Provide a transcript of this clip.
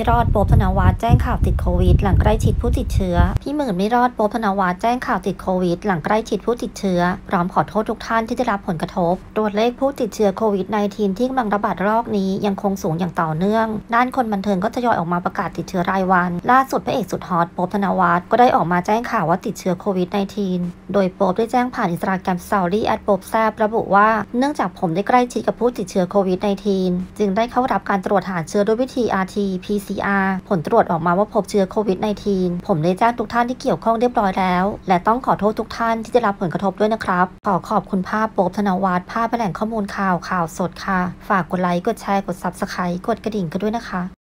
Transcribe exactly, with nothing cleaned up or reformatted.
รอดโป๊ปธนวัฒน์แจ้งข่าวติดโควิดหลังใกล้ชิดผู้ติดเชื้อพี่หมื่นไม่รอดโป๊ปธนวัฒน์แจ้งข่าวติดโควิดหลังใกล้ชิดผู้ติดเชื้อพร้อมขอโทษทุกท่านที่ได้รับผลกระทบตัวเลขผู้ติดเชื้อโควิด สิบเก้า ที่กำลังระบาดรอบนี้ยังคงสูงอย่างต่อเนื่องด้านคนบันเทิงก็ทยอยออกมาประกาศติดเชื้อรายวันล่าสุดพระเอกสุดฮอตโป๊ปธนวัฒน์ก็ได้ออกมาแจ้งข่าวว่าติดเชื้อโควิด สิบเก้า โดยโป๊ปได้แจ้งผ่านอินสตาแกรมสตอรี่แอดโป๊ปแซบระบุว่าเนื่องจากผมได้ใกล้ชิดกับผู้ติดเชื้อโควิด สิบเก้า จึงได้เข้ารับการตรวจหาเชื้อด้วยวิธี อาร์ ที พี ซี อาร์ ผลตรวจออกมาว่าพบเชื้อโควิด สิบเก้า ผมได้แจ้งทุกท่านที่เกี่ยวข้องเรียบร้อยแล้วและต้องขอโทษทุกท่านที่ได้รับผลกระทบด้วยนะครับขอขอบคุณภาพโป๊ปธนวัฒน์ภาพแหล่งข้อมูลข่าวข่าวสดค่ะฝากกดไลค์กดแชร์กด ซับสไครบ์ กดกระดิ่งกันด้วยนะคะ